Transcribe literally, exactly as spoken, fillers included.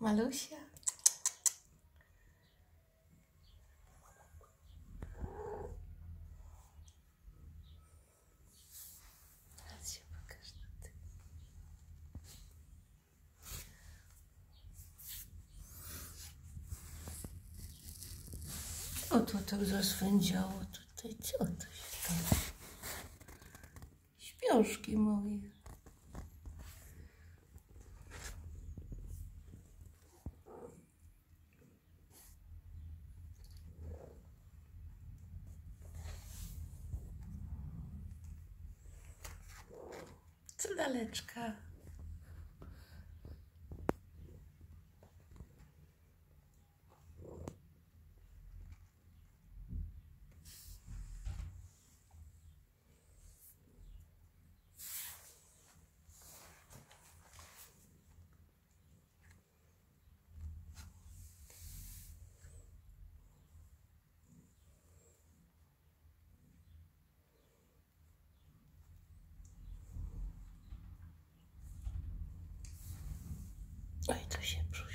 Malusia. Teraz się pokaż na tym. O, to tak zaswędziało tutaj. Co to się stało? Śpiążki moje. Co daleczka. Oj, to się brzuch.